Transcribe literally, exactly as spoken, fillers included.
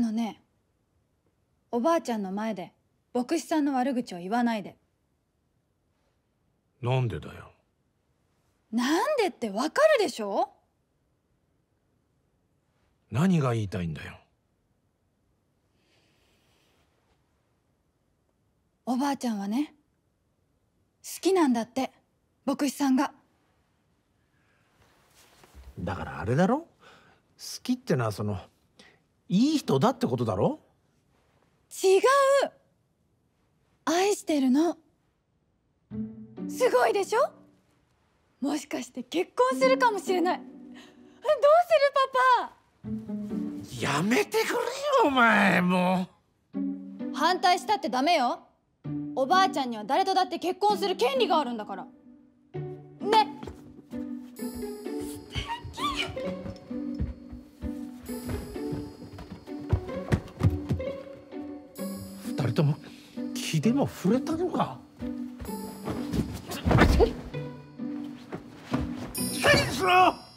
のね、おばあちゃんの前で牧師さんの悪口を言わないで。 なんでだよ。 なんでってわかるでしょ。 何が言いたいんだよ。 おばあちゃんはね、好きなんだって、牧師さんが。 だからあれだろ、好きってのはそのいい人だってことだろ。 違う、愛してるの。すごいでしょ。もしかして結婚するかもしれない。どうするパパ。 やめてくれよお前、もう反対したってダメよ。おばあちゃんには誰とだって結婚する権利があるんだからね。 二人とも気でも触れたのか。何しろ。